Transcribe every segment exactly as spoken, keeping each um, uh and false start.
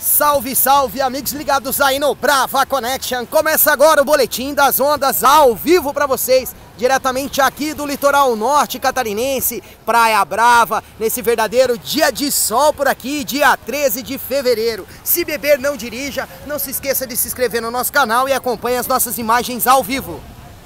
Salve, salve, amigos ligados aí no Brava Connection. Começa agora o Boletim das Ondas ao vivo para vocês, diretamente aqui do litoral norte catarinense, Praia Brava, nesse verdadeiro dia de sol por aqui, dia treze de fevereiro. Se beber, não dirija, não se esqueça de se inscrever no nosso canal e acompanhe as nossas imagens ao vivo.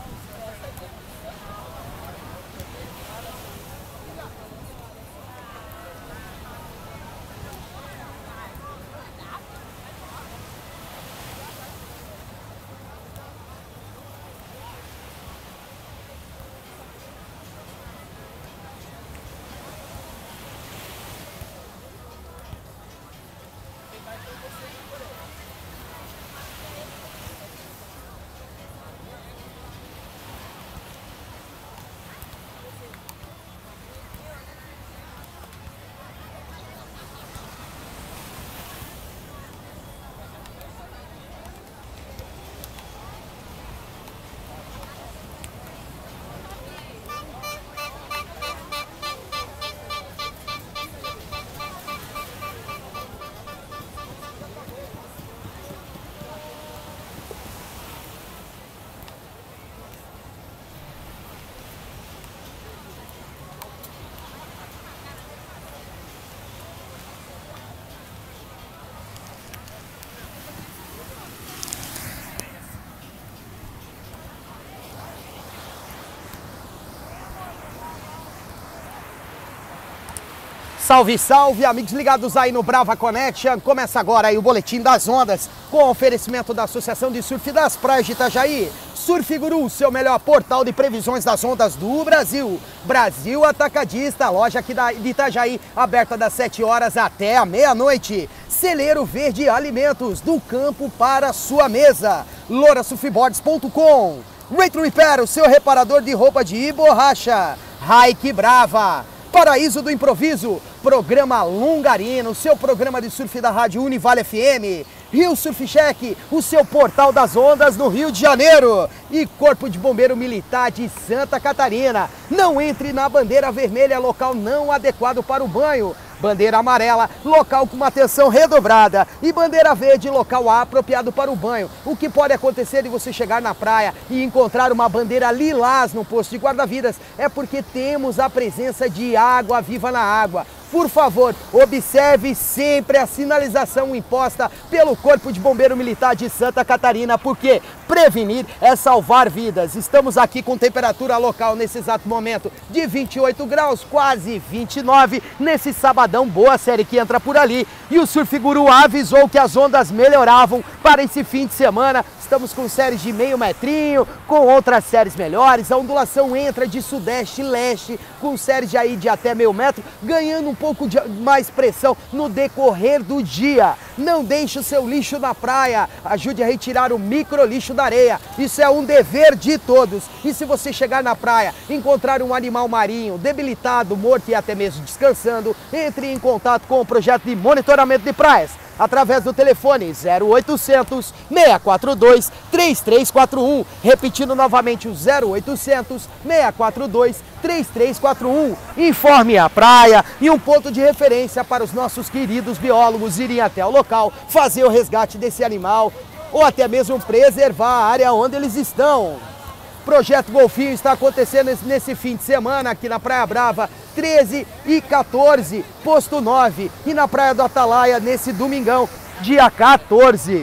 Salve, salve, amigos ligados aí no Brava Connection. Começa agora aí o Boletim das Ondas, com oferecimento da Associação de Surf das Praias de Itajaí. Surf Guru, seu melhor portal de previsões das ondas do Brasil. Brasil Atacadista, loja aqui da, de Itajaí, aberta das sete horas até a meia-noite. Celeiro Verde Alimentos, do campo para a sua mesa. Loura Surfboards ponto com. Retro Repair, o seu reparador de roupa de borracha. Hike Brava. Paraíso do Improviso, programa Longarino, seu programa de surf da rádio Univale F M. Rio Surf Check, o seu portal das ondas no Rio de Janeiro. E Corpo de Bombeiro Militar de Santa Catarina. Não entre na bandeira vermelha, local não adequado para o banho. Bandeira amarela, local com uma atenção redobrada. E bandeira verde, local apropriado para o banho. O que pode acontecer de você chegar na praia e encontrar uma bandeira lilás no posto de guarda-vidas é porque temos a presença de água viva na água. Por favor, observe sempre a sinalização imposta pelo Corpo de Bombeiro Militar de Santa Catarina, porque prevenir é salvar vidas. Estamos aqui com temperatura local nesse exato momento de vinte e oito graus, quase vinte e nove, nesse sabadão boa série que entra por ali. E o Surf Guru avisou que as ondas melhoravam para esse fim de semana. Estamos com séries de meio metrinho, com outras séries melhores. A ondulação entra de sudeste e leste, com séries de aí de até meio metro, ganhando um pouco de mais pressão no decorrer do dia. Não deixe o seu lixo na praia, ajude a retirar o micro lixo da areia. Isso é um dever de todos. E se você chegar na praia, encontrar um animal marinho debilitado, morto e até mesmo descansando, entre em contato com o projeto de monitoramento de praias através do telefone zero oitocentos, seis quatro dois, três três quatro um. Repetindo novamente o zero oitocentos, seis quatro dois, três três quatro um. Informe a praia e um ponto de referência para os nossos queridos biólogos irem até o local, fazer o resgate desse animal ou até mesmo preservar a área onde eles estão. Projeto Golfinho está acontecendo nesse fim de semana aqui na Praia Brava, treze e quatorze, posto nove, e na Praia do Atalaia nesse domingão, dia quatorze.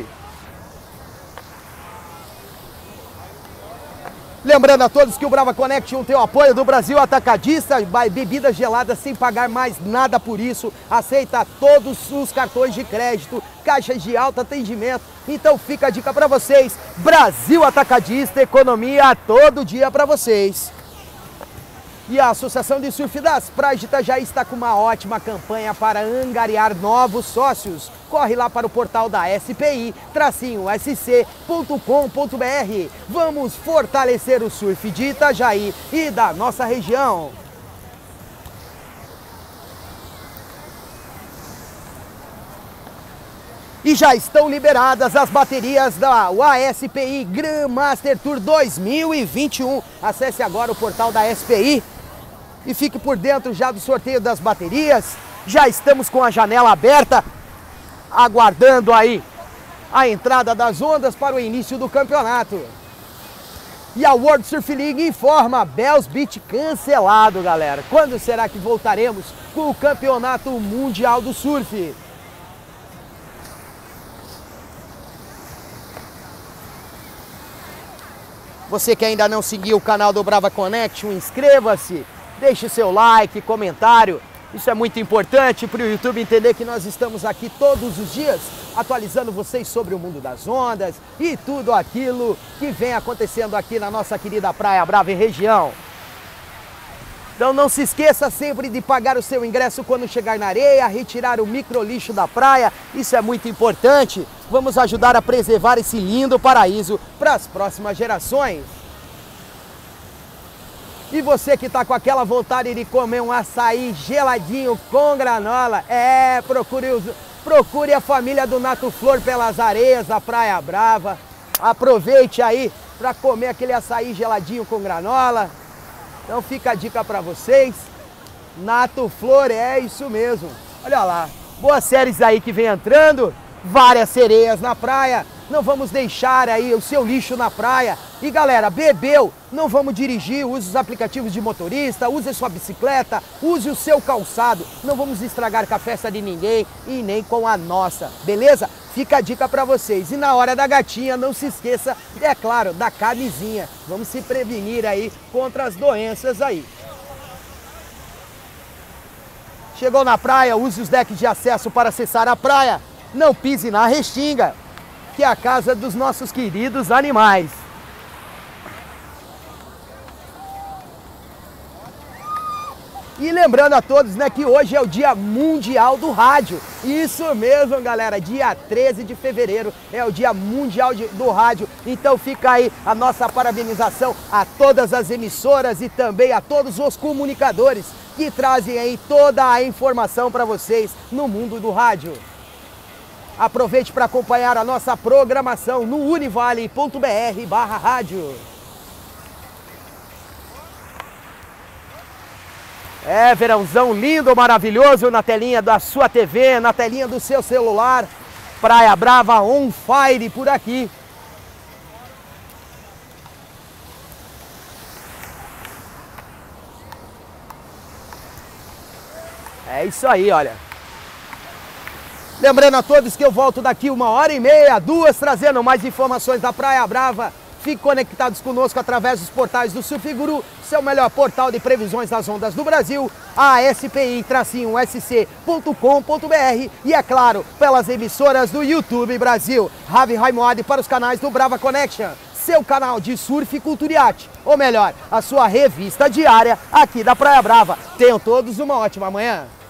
Lembrando a todos que o Brava Connection tem o apoio do Brasil Atacadista, bebidas geladas sem pagar mais nada por isso, aceita todos os cartões de crédito, caixas de alto atendimento. Então fica a dica para vocês, Brasil Atacadista, economia todo dia para vocês. E a Associação de Surf das Praias de Itajaí está com uma ótima campanha para angariar novos sócios. Corre lá para o portal da S P I, tracinho S C ponto com ponto B R. Vamos fortalecer o surf de Itajaí e da nossa região. E já estão liberadas as baterias da A S P I Grandmaster Tour dois mil e vinte e um. Acesse agora o portal da S P I e fique por dentro já do sorteio das baterias. Já estamos com a janela aberta. aguardando aí a entrada das ondas para o início do campeonato. E a World Surf League informa, Bells Beach cancelado, galera. Quando será que voltaremos com o Campeonato Mundial do Surf? Você que ainda não seguiu o canal do Brava Connection, inscreva-se, deixe seu like, comentário. Isso é muito importante para o YouTube entender que nós estamos aqui todos os dias atualizando vocês sobre o mundo das ondas e tudo aquilo que vem acontecendo aqui na nossa querida Praia Brava e região. Então não se esqueça sempre de pagar o seu ingresso quando chegar na areia, retirar o micro lixo da praia, isso é muito importante. Vamos ajudar a preservar esse lindo paraíso para as próximas gerações. E você que está com aquela vontade de comer um açaí geladinho com granola, é, procure, os, procure a família do Nato Flor pelas areias da Praia Brava. Aproveite aí para comer aquele açaí geladinho com granola. Então fica a dica para vocês. Nato Flor, é isso mesmo. Olha lá, boas séries aí que vem entrando, várias sereias na praia. Não vamos deixar aí o seu lixo na praia. E galera, bebeu, não vamos dirigir, use os aplicativos de motorista, use a sua bicicleta, use o seu calçado. Não vamos estragar com a festa de ninguém e nem com a nossa, beleza? Fica a dica para vocês. E na hora da gatinha, não se esqueça, é claro, da camisinha. Vamos se prevenir aí contra as doenças aí. Chegou na praia, use os decks de acesso para acessar a praia. Não pise na restinga, que é a casa dos nossos queridos animais. E lembrando a todos, né, que hoje é o Dia Mundial do Rádio. Isso mesmo, galera, dia treze de fevereiro é o Dia Mundial de, do Rádio. Então fica aí a nossa parabenização a todas as emissoras e também a todos os comunicadores que trazem aí toda a informação para vocês no mundo do rádio. Aproveite para acompanhar a nossa programação no univale ponto br barra rádio. É, verãozão lindo, maravilhoso na telinha da sua T V, na telinha do seu celular. Praia Brava on fire por aqui. É isso aí, olha. Lembrando a todos que eu volto daqui uma hora e meia, duas, trazendo mais informações da Praia Brava. Fiquem conectados conosco através dos portais do Surf Guru, seu melhor portal de previsões das ondas do Brasil, a S P I tracinho S C ponto com ponto br e, é claro, pelas emissoras do YouTube Brasil. Ravi Raimoadi para os canais do Brava Connection, seu canal de surf e cultura e arte, ou melhor, a sua revista diária aqui da Praia Brava. Tenham todos uma ótima manhã.